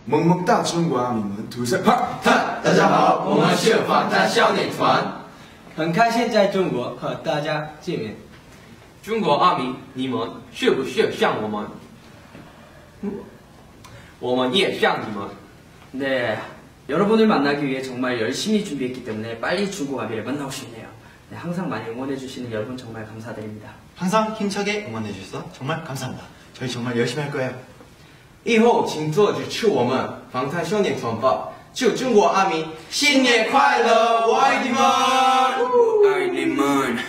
萌萌哒中国阿迷们，土生胖大家好，我们是防弹少年团， 很开心在中国和大家见面。 中国阿迷，你们是不是像我们？我们也像你们。 네, 여러분을 만나기 위해 정말 열심히 준비했기 때문에 빨리 중국 아비를 만나고 싶네요. 네, 항상 많이 응원해주시는 여러분 정말 감사드립니다. 항상 힘차게 응원해주셔서 정말 감사합니다. 저희 정말 열심히 할 거예요. 以后请坐着吃我们防弹少年团吧！祝中国阿迷新年快乐，我爱你们！ 爱你们。